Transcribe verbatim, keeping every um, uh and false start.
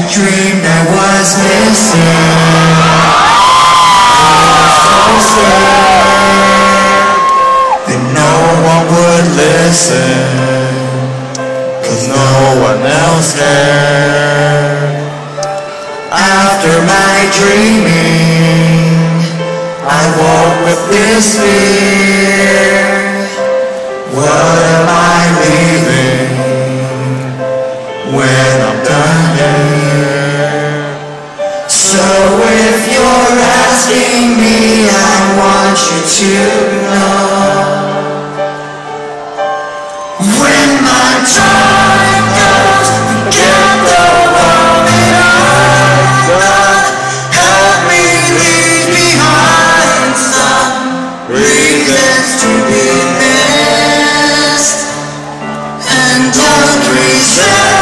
dream that was missing. It was so sad that no one would listen, 'cause no one else cared. After my dreaming, I woke with this fear. What am I leaving when I'm done here? So if you're asking me, I want you to know, when my time goes, get the one that I love. Help me leave behind some reasons to be missed, and don't resent